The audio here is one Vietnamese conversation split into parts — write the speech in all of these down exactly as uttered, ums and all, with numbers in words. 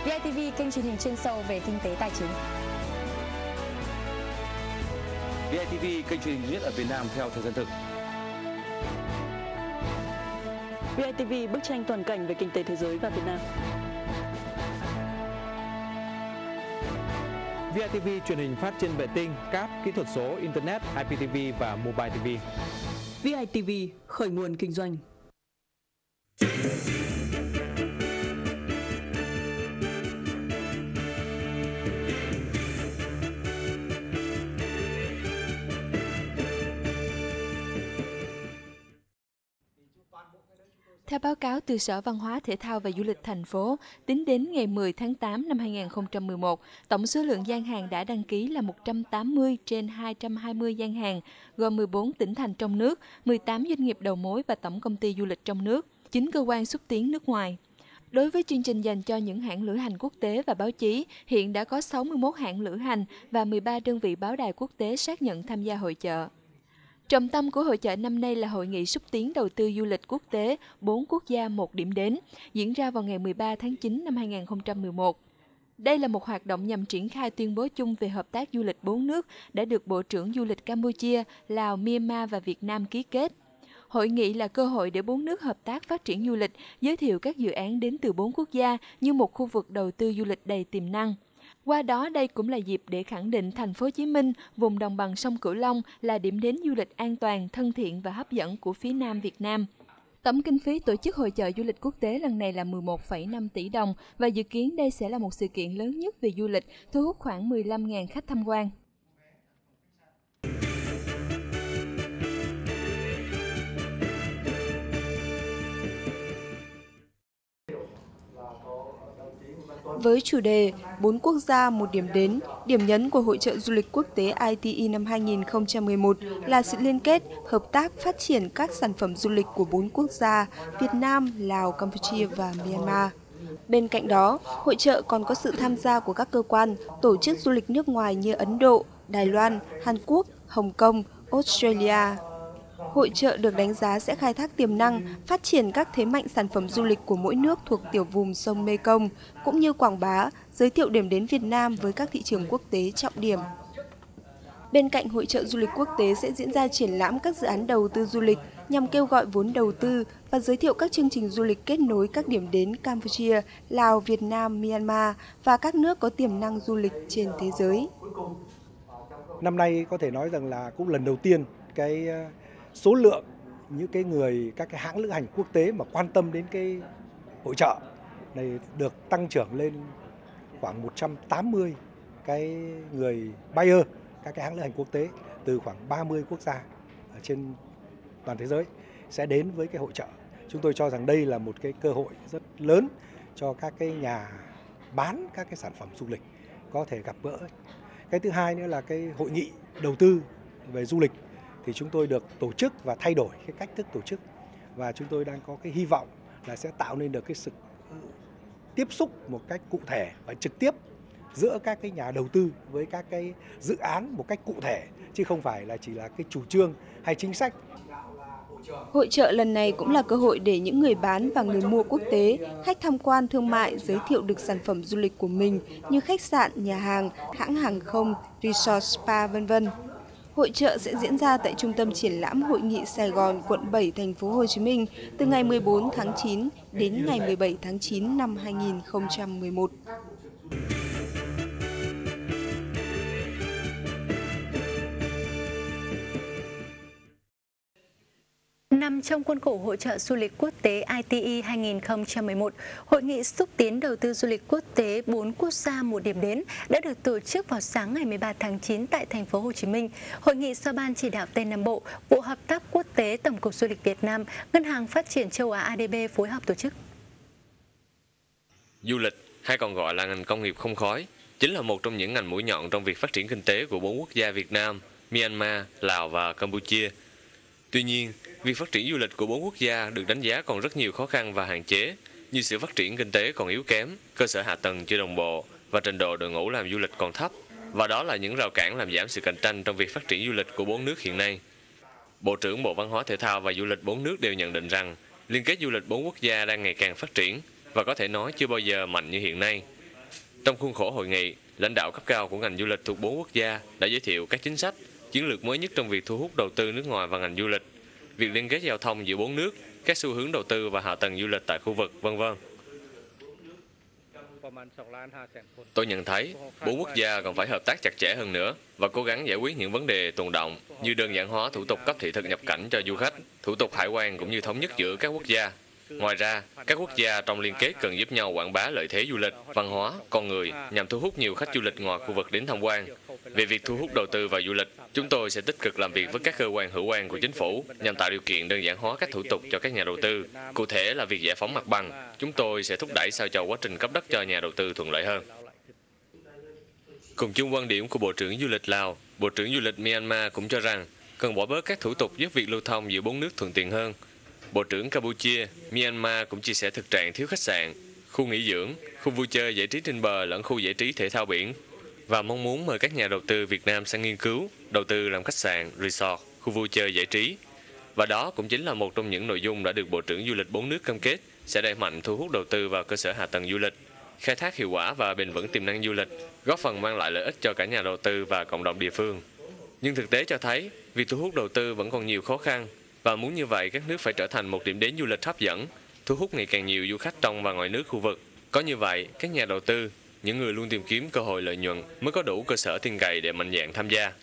vê i tê vê, kênh truyền hình chuyên sâu về kinh tế tài chính. vê i tê vê, kênh truyền hình duy nhất ở Việt Nam theo thời gian thực. vê i tê vê, bức tranh toàn cảnh về kinh tế thế giới và Việt Nam. vê i tê vê truyền hình phát trên vệ tinh, cáp, kỹ thuật số, internet, i pê tê vê và mobile ti vi. vê i tê vê, khởi nguồn kinh doanh. Theo báo cáo từ Sở Văn hóa, Thể thao và Du lịch thành phố, tính đến ngày mười tháng tám năm hai nghìn không trăm mười một, tổng số lượng gian hàng đã đăng ký là một trăm tám mươi trên hai trăm hai mươi gian hàng, gồm mười bốn tỉnh thành trong nước, mười tám doanh nghiệp đầu mối và tổng công ty du lịch trong nước, chín cơ quan xúc tiến nước ngoài. Đối với chương trình dành cho những hãng lữ hành quốc tế và báo chí, hiện đã có sáu mươi mốt hãng lữ hành và mười ba đơn vị báo đài quốc tế xác nhận tham gia hội chợ. Trọng tâm của hội chợ năm nay là Hội nghị xúc tiến đầu tư du lịch quốc tế bốn quốc gia một điểm đến, diễn ra vào ngày mười ba tháng chín năm hai nghìn không trăm mười một. Đây là một hoạt động nhằm triển khai tuyên bố chung về hợp tác du lịch bốn nước đã được Bộ trưởng Du lịch Campuchia, Lào, Myanmar và Việt Nam ký kết. Hội nghị là cơ hội để bốn nước hợp tác phát triển du lịch, giới thiệu các dự án đến từ bốn quốc gia như một khu vực đầu tư du lịch đầy tiềm năng. Qua đó, đây cũng là dịp để khẳng định thành phố Hồ Chí Minh, vùng đồng bằng sông Cửu Long là điểm đến du lịch an toàn, thân thiện và hấp dẫn của phía Nam Việt Nam. Tổng kinh phí tổ chức hội chợ du lịch quốc tế lần này là mười một phẩy năm tỷ đồng và dự kiến đây sẽ là một sự kiện lớn nhất về du lịch, thu hút khoảng mười lăm nghìn khách tham quan. Với chủ đề bốn quốc gia một điểm đến, điểm nhấn của Hội chợ du lịch quốc tế i tê e năm hai nghìn không trăm mười một là sự liên kết, hợp tác phát triển các sản phẩm du lịch của bốn quốc gia Việt Nam, Lào, Campuchia và Myanmar. Bên cạnh đó, hội chợ còn có sự tham gia của các cơ quan, tổ chức du lịch nước ngoài như Ấn Độ, Đài Loan, Hàn Quốc, Hồng Kông, Australia. Hội chợ được đánh giá sẽ khai thác tiềm năng, phát triển các thế mạnh sản phẩm du lịch của mỗi nước thuộc tiểu vùng sông Mekong, cũng như quảng bá, giới thiệu điểm đến Việt Nam với các thị trường quốc tế trọng điểm. Bên cạnh hội chợ du lịch quốc tế sẽ diễn ra triển lãm các dự án đầu tư du lịch nhằm kêu gọi vốn đầu tư và giới thiệu các chương trình du lịch kết nối các điểm đến Campuchia, Lào, Việt Nam, Myanmar và các nước có tiềm năng du lịch trên thế giới. Năm nay có thể nói rằng là cũng lần đầu tiên cái số lượng những cái người các cái hãng lữ hành quốc tế mà quan tâm đến cái hội chợ này được tăng trưởng lên khoảng một trăm tám mươi cái người buyer, các cái hãng lữ hành quốc tế từ khoảng ba mươi quốc gia ở trên toàn thế giới sẽ đến với cái hội chợ. Chúng tôi cho rằng đây là một cái cơ hội rất lớn cho các cái nhà bán các cái sản phẩm du lịch có thể gặp gỡ. Cái thứ hai nữa là cái hội nghị đầu tư về du lịch thì chúng tôi được tổ chức và thay đổi cái cách thức tổ chức, và chúng tôi đang có cái hy vọng là sẽ tạo nên được cái sự tiếp xúc một cách cụ thể và trực tiếp giữa các cái nhà đầu tư với các cái dự án một cách cụ thể, chứ không phải là chỉ là cái chủ trương hay chính sách. Hội chợ lần này cũng là cơ hội để những người bán và người mua quốc tế, khách tham quan thương mại giới thiệu được sản phẩm du lịch của mình như khách sạn, nhà hàng, hãng hàng không, resort, spa, vân vân. Hội chợ sẽ diễn ra tại Trung tâm Triển lãm Hội nghị Sài Gòn, quận bảy, thành phố Hồ Chí Minh từ ngày mười bốn tháng chín đến ngày mười bảy tháng chín năm hai nghìn không trăm mười một. Nằm trong khuôn khổ Hội chợ du lịch quốc tế i tê e hai nghìn không trăm mười một, Hội nghị xúc tiến đầu tư du lịch quốc tế bốn quốc gia một điểm đến đã được tổ chức vào sáng ngày mười ba tháng chín tại thành phố Hồ Chí Minh. Hội nghị do Ban chỉ đạo Tây Nam Bộ, Bộ Hợp tác Quốc tế, Tổng cục Du lịch Việt Nam, Ngân hàng Phát triển châu Á a đê bê phối hợp tổ chức. Du lịch, hay còn gọi là ngành công nghiệp không khói, chính là một trong những ngành mũi nhọn trong việc phát triển kinh tế của bốn quốc gia Việt Nam, Myanmar, Lào và Campuchia. Tuy nhiên, việc phát triển du lịch của bốn quốc gia được đánh giá còn rất nhiều khó khăn và hạn chế, như sự phát triển kinh tế còn yếu kém, cơ sở hạ tầng chưa đồng bộ và trình độ đội ngũ làm du lịch còn thấp. Và đó là những rào cản làm giảm sự cạnh tranh trong việc phát triển du lịch của bốn nước hiện nay. Bộ trưởng Bộ Văn hóa Thể thao và Du lịch bốn nước đều nhận định rằng liên kết du lịch bốn quốc gia đang ngày càng phát triển và có thể nói chưa bao giờ mạnh như hiện nay. Trong khuôn khổ hội nghị, lãnh đạo cấp cao của ngành du lịch thuộc bốn quốc gia đã giới thiệu các chính sách, chiến lược mới nhất trong việc thu hút đầu tư nước ngoài vào ngành du lịch, việc liên kết giao thông giữa bốn nước, các xu hướng đầu tư và hạ tầng du lịch tại khu vực, vân vân. Tôi nhận thấy, bốn quốc gia còn phải hợp tác chặt chẽ hơn nữa và cố gắng giải quyết những vấn đề tồn đọng như đơn giản hóa thủ tục cấp thị thực nhập cảnh cho du khách, thủ tục hải quan cũng như thống nhất giữa các quốc gia. Ngoài ra, các quốc gia trong liên kết cần giúp nhau quảng bá lợi thế du lịch, văn hóa, con người nhằm thu hút nhiều khách du lịch ngoài khu vực đến tham quan. Về việc thu hút đầu tư vào du lịch, chúng tôi sẽ tích cực làm việc với các cơ quan hữu quan của chính phủ nhằm tạo điều kiện đơn giản hóa các thủ tục cho các nhà đầu tư. Cụ thể là việc giải phóng mặt bằng, chúng tôi sẽ thúc đẩy sao cho quá trình cấp đất cho nhà đầu tư thuận lợi hơn. Cùng chung quan điểm của Bộ trưởng Du lịch Lào, Bộ trưởng Du lịch Myanmar cũng cho rằng cần bỏ bớt các thủ tục giúp việc lưu thông giữa bốn nước thuận tiện hơn. Bộ trưởng Campuchia, Myanmar cũng chia sẻ thực trạng thiếu khách sạn, khu nghỉ dưỡng, khu vui chơi giải trí trên bờ lẫn khu giải trí thể thao biển và mong muốn mời các nhà đầu tư Việt Nam sang nghiên cứu, đầu tư làm khách sạn, resort, khu vui chơi giải trí. Và đó cũng chính là một trong những nội dung đã được Bộ trưởng Du lịch bốn nước cam kết sẽ đẩy mạnh thu hút đầu tư vào cơ sở hạ tầng du lịch, khai thác hiệu quả và bền vững tiềm năng du lịch, góp phần mang lại lợi ích cho cả nhà đầu tư và cộng đồng địa phương. Nhưng thực tế cho thấy, việc thu hút đầu tư vẫn còn nhiều khó khăn, và muốn như vậy các nước phải trở thành một điểm đến du lịch hấp dẫn, thu hút ngày càng nhiều du khách trong và ngoài nước khu vực. Có như vậy, các nhà đầu tư, những người luôn tìm kiếm cơ hội lợi nhuận mới có đủ cơ sở tin cậy để mạnh dạn tham gia.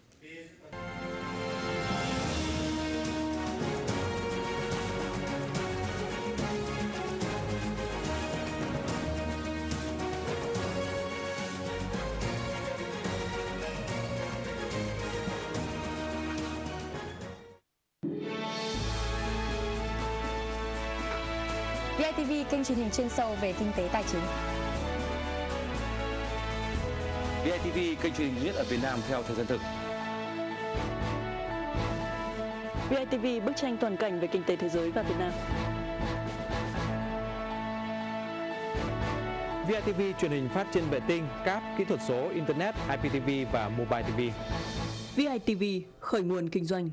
vê i tê vê, kênh truyền hình chuyên sâu về kinh tế tài chính. vê i tê vê, kênh truyền hình duy nhất ở Việt Nam theo thời gian thực. vê i tê vê, bức tranh toàn cảnh về kinh tế thế giới và Việt Nam. vê i tê vê truyền hình phát trên vệ tinh, cáp, kỹ thuật số, Internet, i pê tê vê và Mobile ti vi. vê i tê vê, khởi nguồn kinh doanh.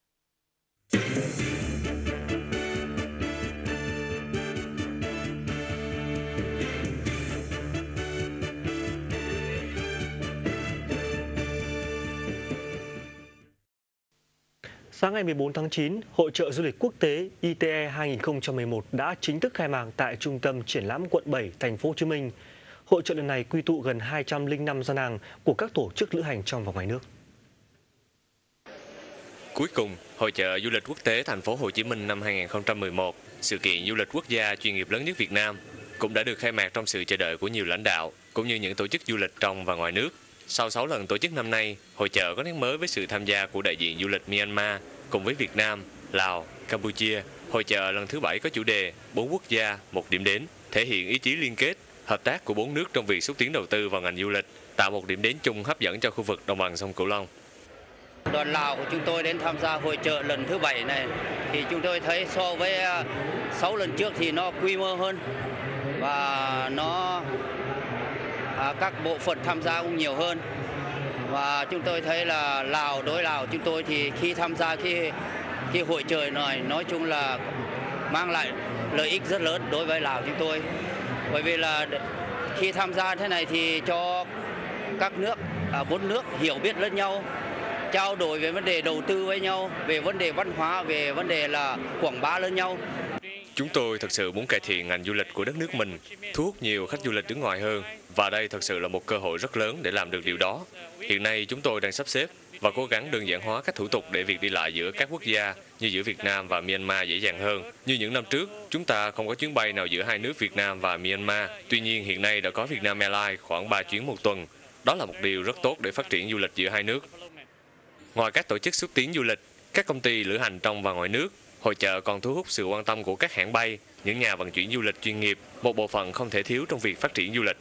Sáng ngày mười bốn tháng chín, Hội chợ du lịch quốc tế i tê e hai nghìn không trăm mười một đã chính thức khai mạc tại Trung tâm Triển lãm quận bảy, thành phố Hồ Chí Minh. Hội chợ lần này quy tụ gần hai trăm lẻ năm gian hàng của các tổ chức lữ hành trong và ngoài nước. Cuối cùng, Hội chợ du lịch quốc tế thành phố Hồ Chí Minh năm hai nghìn không trăm mười một, sự kiện du lịch quốc gia chuyên nghiệp lớn nhất Việt Nam, cũng đã được khai mạc trong sự chờ đợi của nhiều lãnh đạo cũng như những tổ chức du lịch trong và ngoài nước. Sau sáu lần tổ chức năm nay, hội chợ có nét mới với sự tham gia của đại diện du lịch Myanmar cùng với Việt Nam, Lào, Campuchia. Hội chợ lần thứ bảy có chủ đề bốn quốc gia, một điểm đến, thể hiện ý chí liên kết, hợp tác của bốn nước trong việc xúc tiến đầu tư vào ngành du lịch, tạo một điểm đến chung hấp dẫn cho khu vực đồng bằng sông Cửu Long. Đoàn Lào của chúng tôi đến tham gia hội chợ lần thứ bảy này thì chúng tôi thấy so với sáu lần trước thì nó quy mô hơn và nó à, các bộ phận tham gia cũng nhiều hơn. Và chúng tôi thấy là Lào, đối Lào chúng tôi thì khi tham gia cái, cái hội chợ này nói chung là mang lại lợi ích rất lớn đối với Lào chúng tôi. Bởi vì là khi tham gia thế này thì cho các nước, à, bốn nước hiểu biết lẫn nhau, trao đổi về vấn đề đầu tư với nhau, về vấn đề văn hóa, về vấn đề là quảng bá lẫn nhau. Chúng tôi thực sự muốn cải thiện ngành du lịch của đất nước mình, thu hút nhiều khách du lịch nước ngoài hơn. Và đây thật sự là một cơ hội rất lớn để làm được điều đó. Hiện nay chúng tôi đang sắp xếp và cố gắng đơn giản hóa các thủ tục để việc đi lại giữa các quốc gia như giữa Việt Nam và Myanmar dễ dàng hơn. Như những năm trước, chúng ta không có chuyến bay nào giữa hai nước Việt Nam và Myanmar. Tuy nhiên hiện nay đã có Vietnam Airlines khoảng ba chuyến một tuần. Đó là một điều rất tốt để phát triển du lịch giữa hai nước. Ngoài các tổ chức xúc tiến du lịch, các công ty lữ hành trong và ngoài nước, hội chợ còn thu hút sự quan tâm của các hãng bay, những nhà vận chuyển du lịch chuyên nghiệp, một bộ phận không thể thiếu trong việc phát triển du lịch.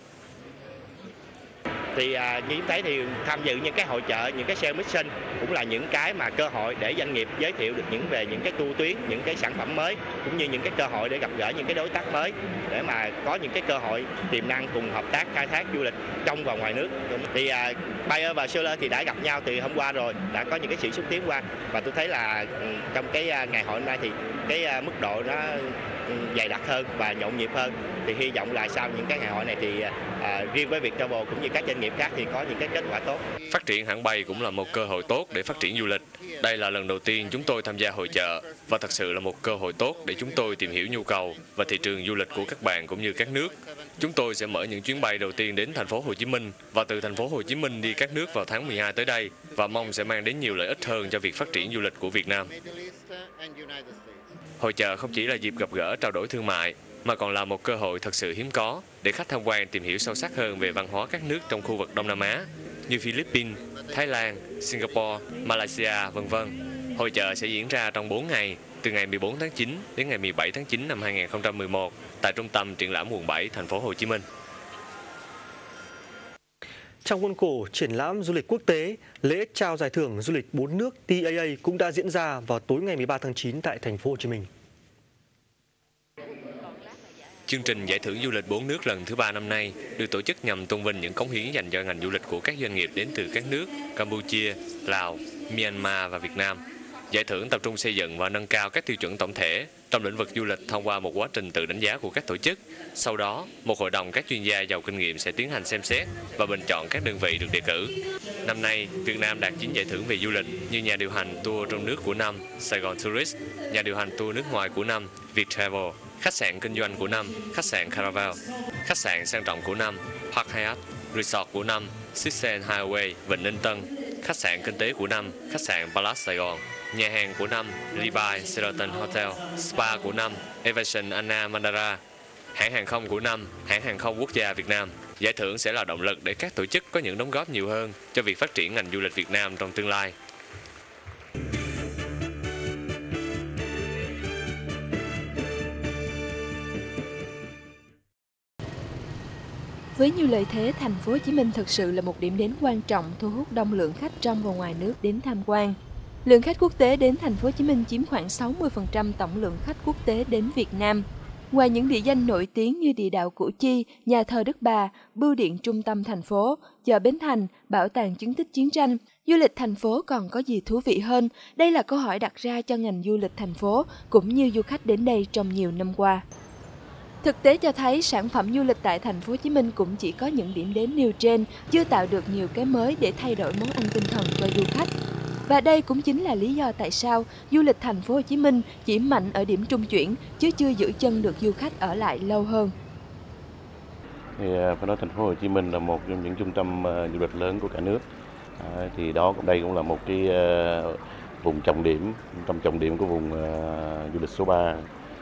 Thì à, như chúng thấy thì tham dự những cái hội chợ, những cái sale mission cũng là những cái mà cơ hội để doanh nghiệp giới thiệu được những về những cái tour tuyến, những cái sản phẩm mới cũng như những cái cơ hội để gặp gỡ những cái đối tác mới để mà có những cái cơ hội tiềm năng cùng hợp tác khai thác du lịch trong và ngoài nước. Thì à, buyer và seller thì đã gặp nhau từ hôm qua rồi, đã có những cái sự xúc tiến qua và tôi thấy là trong cái ngày hội hôm nay thì cái mức độ nó dày đặc hơn và nhộn nhịp hơn. Thì hy vọng là sau những cái ngày hội này thì à, riêng với Viettravel cũng như các doanh nghiệp khác thì có những cái kết quả tốt. Phát triển hãng bay cũng là một cơ hội tốt để phát triển du lịch. Đây là lần đầu tiên chúng tôi tham gia hội chợ và thật sự là một cơ hội tốt để chúng tôi tìm hiểu nhu cầu và thị trường du lịch của các bạn cũng như các nước. Chúng tôi sẽ mở những chuyến bay đầu tiên đến thành phố Hồ Chí Minh và từ thành phố Hồ Chí Minh đi các nước vào tháng mười hai tới đây và mong sẽ mang đến nhiều lợi ích hơn cho việc phát triển du lịch của Việt Nam. Hội chợ không chỉ là dịp gặp gỡ trao đổi thương mại mà còn là một cơ hội thật sự hiếm có để khách tham quan tìm hiểu sâu sắc hơn về văn hóa các nước trong khu vực Đông Nam Á như Philippines, Thái Lan, Singapore, Malaysia, vân vân. Hội chợ sẽ diễn ra trong bốn ngày, từ ngày mười bốn tháng chín đến ngày mười bảy tháng chín năm hai nghìn không trăm mười một tại Trung tâm Triển lãm quận bảy, thành phố Hồ Chí Minh. Trong khuôn khổ triển lãm du lịch quốc tế, lễ trao giải thưởng du lịch bốn nước T A A cũng đã diễn ra vào tối ngày mười ba tháng chín tại thành phố Hồ Chí Minh. Chương trình giải thưởng du lịch bốn nước lần thứ ba năm nay được tổ chức nhằm tôn vinh những cống hiến dành cho ngành du lịch của các doanh nghiệp đến từ các nước Campuchia, Lào, Myanmar và Việt Nam. Giải thưởng tập trung xây dựng và nâng cao các tiêu chuẩn tổng thể trong lĩnh vực du lịch thông qua một quá trình tự đánh giá của các tổ chức. Sau đó, một hội đồng các chuyên gia giàu kinh nghiệm sẽ tiến hành xem xét và bình chọn các đơn vị được đề cử. Năm nay, Việt Nam đạt chín giải thưởng về du lịch như nhà điều hành tour trong nước của năm Sài Gòn Tourist, nhà điều hành tour nước ngoài của năm Viettravel, khách sạn kinh doanh của năm khách sạn Caravel, khách sạn sang trọng của năm Park Hyatt, resort của năm Sixsen Highway Vịnh Ninh Tân, khách sạn kinh tế của năm khách sạn Palace Sài Gòn, nhà hàng của năm Levi Sheraton Hotel, spa của năm Evasion Anna Mandara, hãng hàng không của năm hãng hàng không quốc gia Việt Nam. Giải thưởng sẽ là động lực để các tổ chức có những đóng góp nhiều hơn cho việc phát triển ngành du lịch Việt Nam trong tương lai. Với nhiều lợi thế, thành phố Hồ Chí Minh thực sự là một điểm đến quan trọng thu hút đông lượng khách trong và ngoài nước đến tham quan. Lượng khách quốc tế đến thành phố Hồ Chí Minh chiếm khoảng sáu mươi phần trăm tổng lượng khách quốc tế đến Việt Nam. Ngoài những địa danh nổi tiếng như địa đạo Củ Chi, nhà thờ Đức Bà, bưu điện trung tâm thành phố, chợ Bến Thành, bảo tàng chứng tích chiến tranh, du lịch thành phố còn có gì thú vị hơn? Đây là câu hỏi đặt ra cho ngành du lịch thành phố cũng như du khách đến đây trong nhiều năm qua. Thực tế cho thấy sản phẩm du lịch tại thành phố Hồ Chí Minh cũng chỉ có những điểm đến nêu trên, chưa tạo được nhiều cái mới để thay đổi món ăn tinh thần cho du khách. Và đây cũng chính là lý do tại sao du lịch thành phố Hồ Chí Minh chỉ mạnh ở điểm trung chuyển chứ chưa giữ chân được du khách ở lại lâu hơn. Thì phải nói thành phố Hồ Chí Minh là một trong những trung tâm du lịch lớn của cả nước. À, thì đó đây cũng là một cái uh, vùng trọng điểm, trong trọng điểm của vùng uh, du lịch số ba.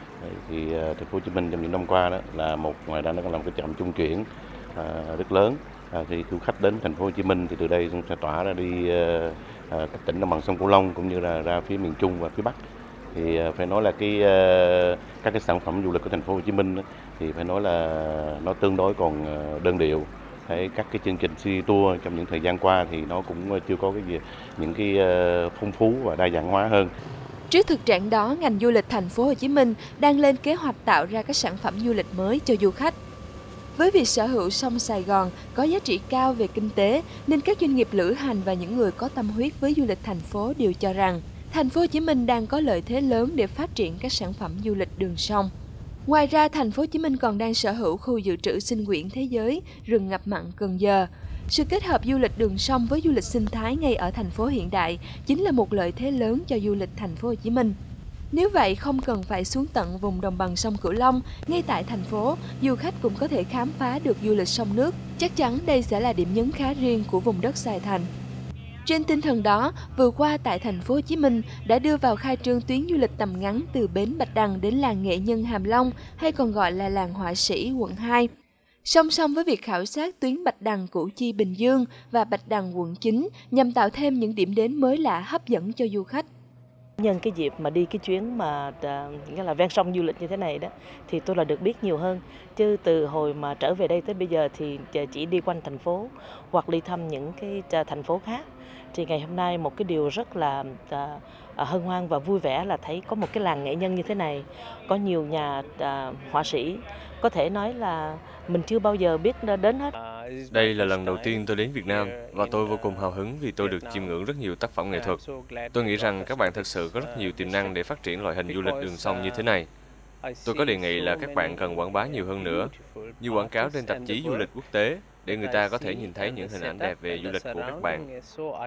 Thì uh, thành phố Hồ Chí Minh trong những năm qua đó là một ngoài ra nó còn là một cái trạm trung chuyển uh, rất lớn. À, thì du khách đến thành phố Hồ Chí Minh thì từ đây cũng sẽ tỏa ra đi uh, uh, các tỉnh đồng bằng sông Cửu Long cũng như là ra phía miền Trung và phía Bắc. Thì uh, phải nói là cái uh, các cái sản phẩm du lịch của thành phố Hồ Chí Minh đó, thì phải nói là nó tương đối còn uh, đơn điệu. Thấy các cái chương trình city tour trong những thời gian qua thì nó cũng chưa có cái gì những cái uh, phong phú và đa dạng hóa hơn. Trước thực trạng đó, ngành du lịch thành phố Hồ Chí Minh đang lên kế hoạch tạo ra các sản phẩm du lịch mới cho du khách. Với việc sở hữu sông Sài Gòn có giá trị cao về kinh tế, nên các doanh nghiệp lữ hành và những người có tâm huyết với du lịch thành phố đều cho rằng thành phố Hồ Chí Minh đang có lợi thế lớn để phát triển các sản phẩm du lịch đường sông. Ngoài ra, thành phố Hồ Chí Minh còn đang sở hữu khu dự trữ sinh quyển thế giới, rừng ngập mặn Cần Giờ. Sự kết hợp du lịch đường sông với du lịch sinh thái ngay ở thành phố hiện đại chính là một lợi thế lớn cho du lịch thành phố Hồ Chí Minh. Nếu vậy, không cần phải xuống tận vùng đồng bằng sông Cửu Long, ngay tại thành phố, du khách cũng có thể khám phá được du lịch sông nước. Chắc chắn đây sẽ là điểm nhấn khá riêng của vùng đất Sài Thành. Trên tinh thần đó, vừa qua tại thành phố Hồ Chí Minh đã đưa vào khai trương tuyến du lịch tầm ngắn từ bến Bạch Đằng đến làng nghệ nhân Hàm Long, hay còn gọi là làng họa sĩ quận hai. Song song với việc khảo sát tuyến Bạch Đằng Củ Chi Bình Dương và Bạch Đằng quận chín nhằm tạo thêm những điểm đến mới lạ hấp dẫn cho du khách. Nhân cái dịp mà đi cái chuyến mà nghĩa là ven sông du lịch như thế này đó thì tôi là được biết nhiều hơn, chứ từ hồi mà trở về đây tới bây giờ thì chỉ đi quanh thành phố hoặc đi thăm những cái thành phố khác. Thì ngày hôm nay một cái điều rất là hân hoan và vui vẻ là thấy có một cái làng nghệ nhân như thế này, có nhiều nhà họa sĩ, có thể nói là mình chưa bao giờ biết đến hết. Đây là lần đầu tiên tôi đến Việt Nam và tôi vô cùng hào hứng vì tôi được chiêm ngưỡng rất nhiều tác phẩm nghệ thuật. Tôi nghĩ rằng các bạn thật sự có rất nhiều tiềm năng để phát triển loại hình du lịch đường sông như thế này. Tôi có đề nghị là các bạn cần quảng bá nhiều hơn nữa, như quảng cáo trên tạp chí du lịch quốc tế, để người ta có thể nhìn thấy những hình ảnh đẹp về du lịch của các bạn.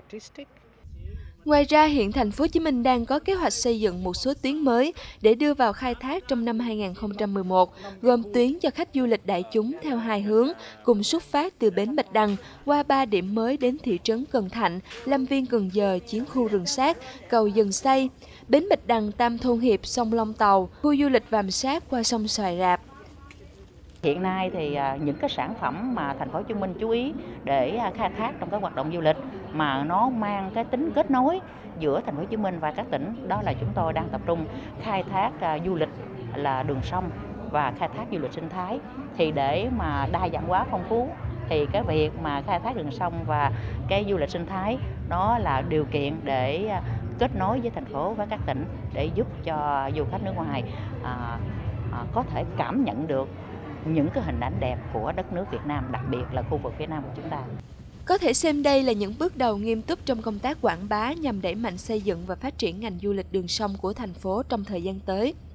Ngoài ra, hiện thành phố Hồ Chí Minh đang có kế hoạch xây dựng một số tuyến mới để đưa vào khai thác trong năm hai nghìn không trăm mười một, gồm tuyến cho khách du lịch đại chúng theo hai hướng, cùng xuất phát từ bến Bạch Đằng qua ba điểm mới đến thị trấn Cần Thạnh, Lâm Viên Cần Giờ, Chiến khu Rừng Sát, cầu Dần Xây, bến Bạch Đằng, Tam Thôn Hiệp, sông Long Tàu, khu du lịch Vàm Sát qua sông Xoài Rạp. Hiện nay thì những cái sản phẩm mà thành phố Hồ Chí Minh chú ý để khai thác trong các hoạt động du lịch mà nó mang cái tính kết nối giữa thành phố Hồ Chí Minh và các tỉnh, đó là chúng tôi đang tập trung khai thác du lịch là đường sông và khai thác du lịch sinh thái. Thì để mà đa dạng hóa phong phú thì cái việc mà khai thác đường sông và cái du lịch sinh thái đó là điều kiện để kết nối với thành phố và các tỉnh, để giúp cho du khách nước ngoài à, à, có thể cảm nhận được những cái hình ảnh đẹp của đất nước Việt Nam, đặc biệt là khu vực phía Nam của chúng ta. Có thể xem đây là những bước đầu nghiêm túc trong công tác quảng bá nhằm đẩy mạnh xây dựng và phát triển ngành du lịch đường sông của thành phố trong thời gian tới.